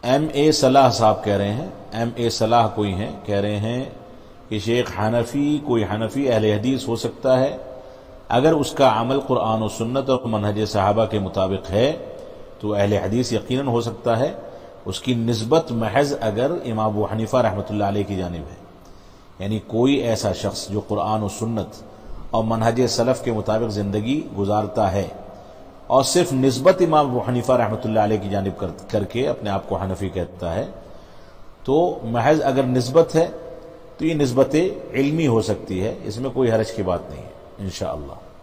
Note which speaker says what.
Speaker 1: M.A. सलाह साहब कह रहे हैं, M.A. सलाह कोई हैं, कह रहे हैं कि शेख हनफी, कोई हनफी अहले हदीस हो सकता है अगर उसका अमल कुरान और सुन्नत और मनहज सहाबा के मुताबिक है तो अहले हदीस यकीनन हो सकता है। उसकी निस्बत महज अगर इमाम अबू हनीफा रहमतुल्लाह अलैह की जानिब है, यानी कोई ऐसा शख्स जो कुरान और सुन्नत और मनहज सलफ के मुताबिक जिंदगी गुजारता है और सिर्फ निस्बत इमाम अबू हनीफा रहमतुल्लाह अलैह की जानिब करके अपने आप को हनफी कहता है, तो महज अगर निस्बत है तो ये निस्बत इल्मी हो सकती है, इसमें कोई हरज की बात नहीं है इंशाअल्लाह।